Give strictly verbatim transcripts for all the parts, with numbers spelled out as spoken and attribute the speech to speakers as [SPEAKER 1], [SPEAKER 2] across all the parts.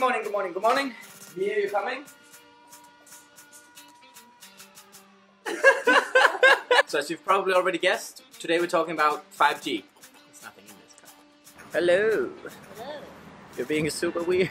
[SPEAKER 1] morning, good morning, good morning. Bjerg, you coming? So as you've probably already guessed, today we're talking about five G. There's nothing in this cup. Hello.
[SPEAKER 2] Hello.
[SPEAKER 1] You're being super weird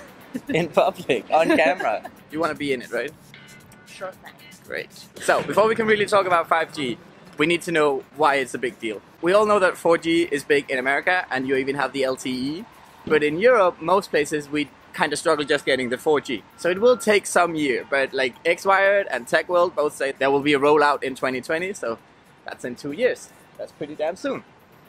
[SPEAKER 1] in public, on camera. You want to be in it, right?
[SPEAKER 2] Sure thing.
[SPEAKER 1] Great. So, before we can really talk about five G, we need to know why it's a big deal. We all know that four G is big in America, and you even have the L T E. But in Europe, most places, we kind of struggle just getting the four G. So it will take some year, but like Xwired and Techworld both say there will be a rollout in twenty twenty, so that's in two years. That's pretty damn soon.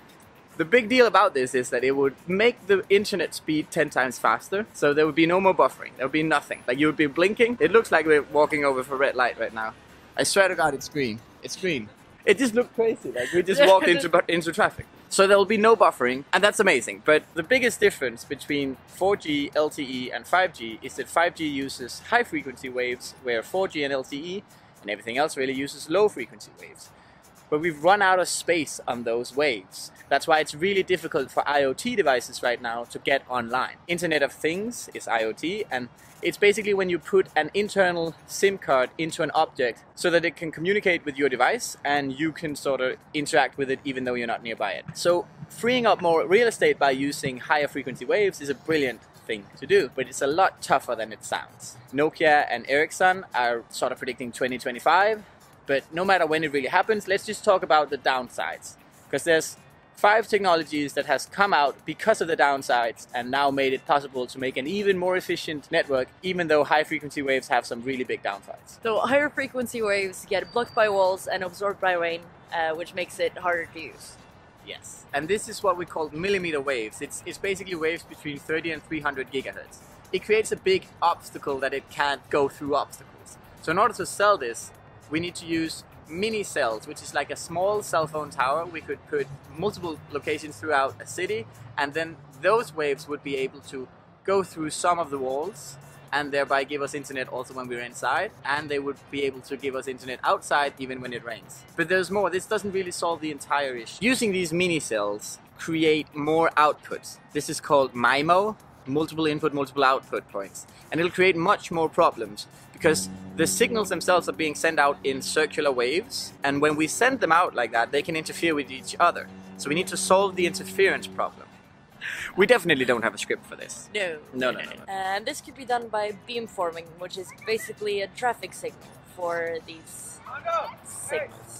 [SPEAKER 1] The big deal about this is that it would make the internet speed ten times faster, so there would be no more buffering, there would be nothing. Like you would be blinking, it looks like we're walking over for red light right now. I swear to God, it's green. It's green. It just looked crazy, like we just walked into, into traffic. So there will be no buffering, and that's amazing. But the biggest difference between four G, L T E and five G is that five G uses high frequency waves, where four G and L T E and everything else really uses low frequency waves. But we've run out of space on those waves. That's why it's really difficult for IoT devices right now to get online. Internet of Things is IoT, and it's basically when you put an internal SIM card into an object so that it can communicate with your device and you can sort of interact with it even though you're not nearby it. So freeing up more real estate by using higher frequency waves is a brilliant thing to do, but it's a lot tougher than it sounds. Nokia and Ericsson are sort of predicting twenty twenty-five. But no matter when it really happens, let's just talk about the downsides. Because there's five technologies that has come out because of the downsides and now made it possible to make an even more efficient network, even though high frequency waves have some really big downsides.
[SPEAKER 2] So higher frequency waves get blocked by walls and absorbed by rain, uh, which makes it harder to use.
[SPEAKER 1] Yes. And this is what we call millimeter waves. It's, it's basically waves between thirty and three hundred gigahertz. It creates a big obstacle that it can't go through obstacles. So in order to sell this, we need to use mini cells, which is like a small cell phone tower. We could put multiple locations throughout a city, and then those waves would be able to go through some of the walls and thereby give us internet also when we're inside, and they would be able to give us internet outside even when it rains. But there's more. This doesn't really solve the entire issue. Using these mini cells create more outputs. This is called MIMO, multiple input, multiple output points, and it'll create much more problems because the signals themselves are being sent out in circular waves, and when we send them out like that, they can interfere with each other. So we need to solve the interference problem. We definitely don't have a script for this.
[SPEAKER 2] No.
[SPEAKER 1] No, no, no. no.
[SPEAKER 2] And this could be done by beamforming, which is basically a traffic signal for these signals.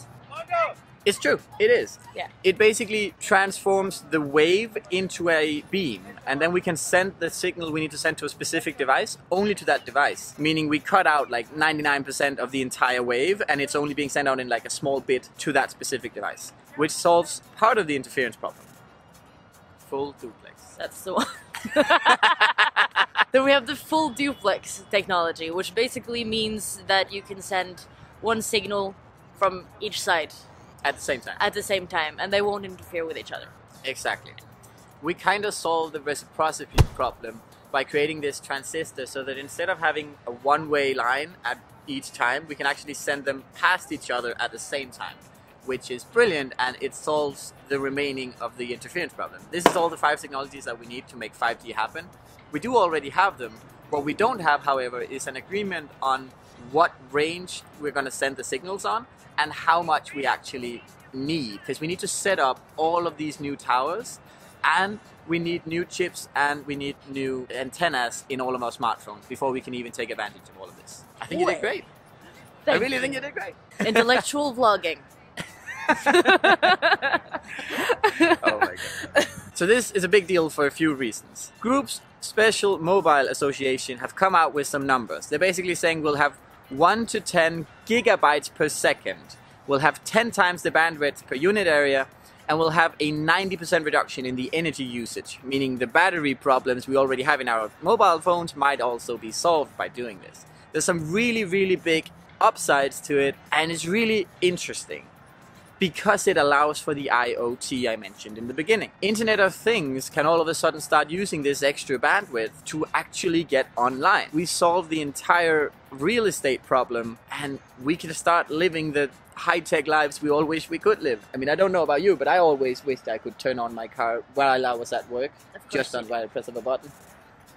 [SPEAKER 1] It's true, it is.
[SPEAKER 2] Yeah.
[SPEAKER 1] It basically transforms the wave into a beam, and then we can send the signal we need to send to a specific device only to that device, meaning we cut out like ninety-nine percent of the entire wave and it's only being sent out in like a small bit to that specific device, which solves part of the interference problem. Full duplex.
[SPEAKER 2] That's the one. Then we have the full duplex technology, which basically means that you can send one signal from each side
[SPEAKER 1] At the same time.
[SPEAKER 2] at the same time, and they won't interfere with each other.
[SPEAKER 1] Exactly. We kind of solve the reciprocity problem by creating this transistor so that instead of having a one-way line at each time, we can actually send them past each other at the same time, which is brilliant, and it solves the remaining of the interference problem. This is all the five technologies that we need to make five G happen. We do already have them. What we don't have, however, is an agreement on what range we're going to send the signals on and how much we actually need, because we need to set up all of these new towers, and we need new chips and we need new antennas in all of our smartphones before we can even take advantage of all of this. I think you did great.
[SPEAKER 2] Thank
[SPEAKER 1] I really
[SPEAKER 2] you.
[SPEAKER 1] think you did great.
[SPEAKER 2] Intellectual vlogging.
[SPEAKER 1] Oh my god. So this is a big deal for a few reasons. Group's Special Mobile Association have come out with some numbers. They're basically saying we'll have one to ten gigabytes per second. We'll have ten times the bandwidth per unit area, and we'll have a ninety percent reduction in the energy usage, meaning the battery problems we already have in our mobile phones might also be solved by doing this. There's some really, really big upsides to it, and it's really interesting because it allows for the IoT I mentioned in the beginning. Internet of Things can all of a sudden start using this extra bandwidth to actually get online. We solve the entire real estate problem, and we can start living the high-tech lives we all wish we could live. I mean, I don't know about you, but I always wished I could turn on my car while I was at work, just on by the press of a button.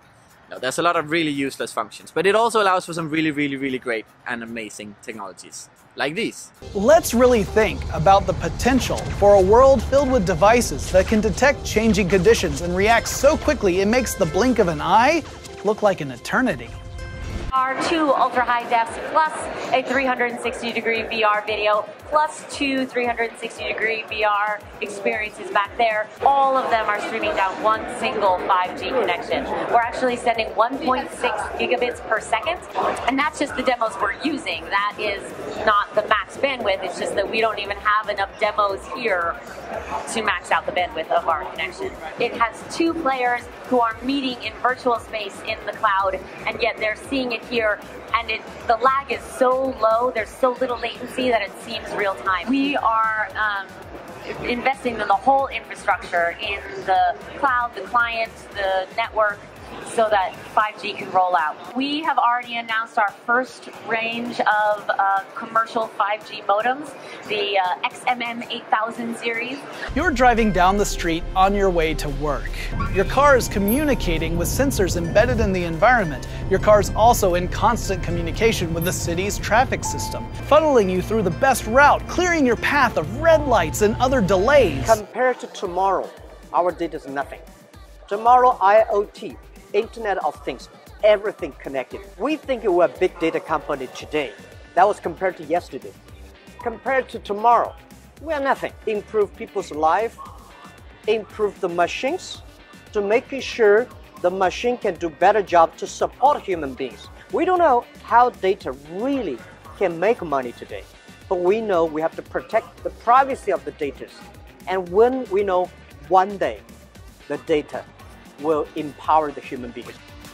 [SPEAKER 1] No, there's a lot of really useless functions, but it also allows for some really, really, really great and amazing technologies, like these.
[SPEAKER 3] Let's really think about the potential for a world filled with devices that can detect changing conditions and react so quickly it makes the blink of an eye look like an eternity.
[SPEAKER 4] Our two ultra-high defs plus a three hundred sixty degree V R video plus two three hundred sixty degree V R experiences back there. All of them are streaming down one single five G connection. We're actually sending one point six gigabits per second, and that's just the demos we're using. That is not the max bandwidth. It's just that we don't even have enough demos here to max out the bandwidth of our connection. It has two players who are meeting in virtual space in the cloud, and yet they're seeing it here, and it, the lag is so low, there's so little latency that it seems real time. We are um, investing in the whole infrastructure, in the cloud, the client, the network, so that five G can roll out. We have already announced our first range of uh, commercial five G modems, the uh, X M M eight thousand series.
[SPEAKER 3] You're driving down the street on your way to work. Your car is communicating with sensors embedded in the environment. Your car is also in constant communication with the city's traffic system, funneling you through the best route, clearing your path of red lights and other delays.
[SPEAKER 5] Compared to tomorrow, our data is nothing. Tomorrow, I O T, Internet of Things, everything connected. We think we're a big data company today. That was compared to yesterday. Compared to tomorrow, we're nothing. Improve people's life, improve the machines, to making sure the machine can do better job to support human beings. We don't know how data really can make money today, but we know we have to protect the privacy of the data. And when we know one day the data will empower the human beings.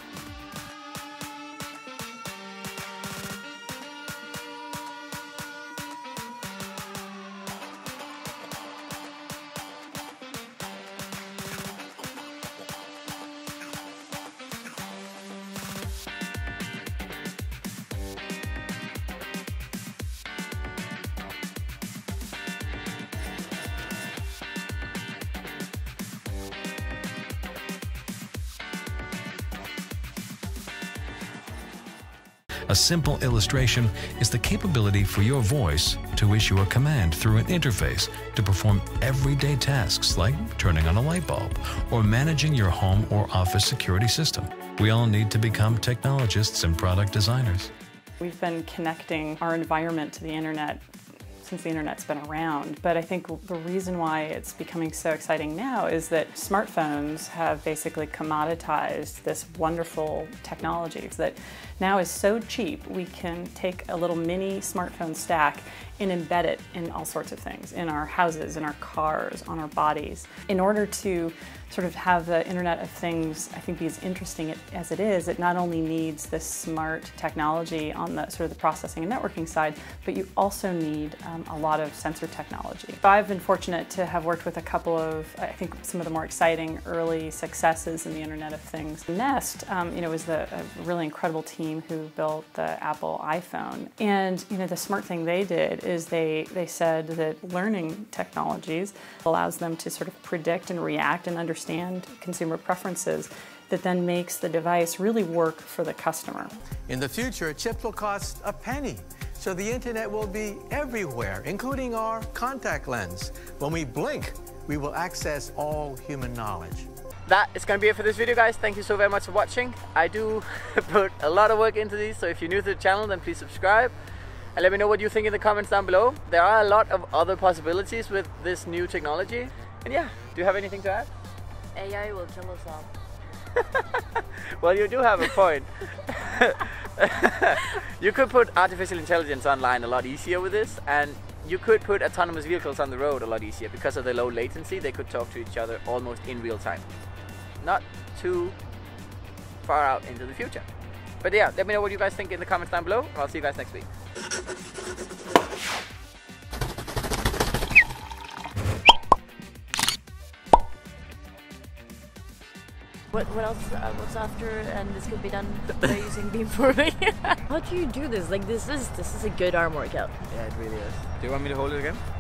[SPEAKER 6] A simple illustration is the capability for your voice to issue a command through an interface to perform everyday tasks like turning on a light bulb or managing your home or office security system. We all need to become technologists and product designers.
[SPEAKER 7] We've been connecting our environment to the internet since the internet's been around, but I think the reason why it's becoming so exciting now is that smartphones have basically commoditized this wonderful technology that now is so cheap we can take a little mini smartphone stack and embed it in all sorts of things, in our houses, in our cars, on our bodies. In order to sort of have the Internet of Things, I think, be as interesting as it is, it not only needs this smart technology on the sort of the processing and networking side, but you also need um, a lot of sensor technology. I've been fortunate to have worked with a couple of, I think, some of the more exciting early successes in the Internet of Things. Nest, um, you know, was the, a really incredible team who built the Apple iPhone. And, you know, the smart thing they did is they, they said that learning technologies allows them to sort of predict and react and understand consumer preferences that then makes the device really work for the customer.
[SPEAKER 8] In the future, chips will cost a penny, so the internet will be everywhere, including our contact lens. When we blink, we will access all human knowledge.
[SPEAKER 1] That is going to be it for this video, guys. Thank you so very much for watching. I do put a lot of work into these, so if you're new to the channel, then please subscribe. And let me know what you think in the comments down below. There are a lot of other possibilities with this new technology. And yeah, do you have anything to add?
[SPEAKER 2] A I will kill us all.
[SPEAKER 1] Well, you do have a point. You could put artificial intelligence online a lot easier with this, and you could put autonomous vehicles on the road a lot easier because of the low latency. They could talk to each other almost in real time. Not too far out into the future. But yeah, let me know what you guys think in the comments down below, and I'll see you guys next week.
[SPEAKER 2] What, what else? Uh, what's after? And this could be done by using beamforming. How do you do this? Like this is this is a good arm workout.
[SPEAKER 1] Yeah, it really is. Do you want me to hold it again?